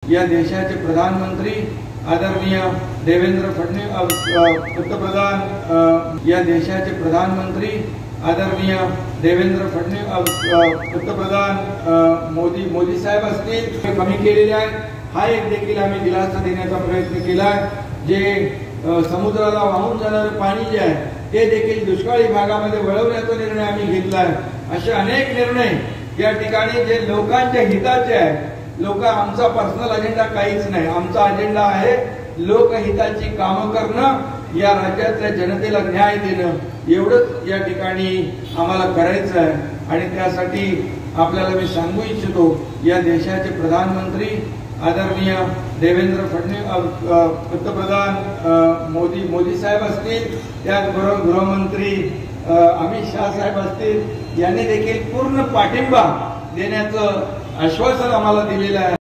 या देशाचे प्रधानमंत्री आदरणीय देवेंद्र फडणवीस पंतप्रधान या देशाचे प्रधानमंत्री आदरणीय देवेंद्र फडणवीस पंतप्रधान मोदी साहेब असतील कमी केलेले आहे। हा एक देखील आम्ही दिलासा देण्याचा प्रयत्न केला। जे समुद्राला वाहून जाणारे पाणी जे आहे ते देखील दुष्काळी भागामध्ये वळवण्याचा निर्णय आम्ही घेतला आहे। असे अनेक निर्णय या ठिकाणी जे लोकांच्या हिताचे आहे। लोक आमचा पर्सनल अजेंडा काहीच नाही, आमचा अजेंडा आहे लोकहिताची कामं करणं, या राज्यातल्या जनतेला न्याय देणं, एवढंच या ठिकाणी आम्हाला करायचं आहे। आणि त्यासाठी आपल्याला मी सांगू इच्छितो, या देशाचे प्रधानमंत्री आदरणीय देवेंद्र फडणवीस पंतप्रधान मोदी साहेब असतील, त्याचबरोबर गृहमंत्री अमित शाह साहेब असतील, यांनी देखील पूर्ण पाठिंबा देण्याचं आश्वासन आम्हाला दिलेलं आहे।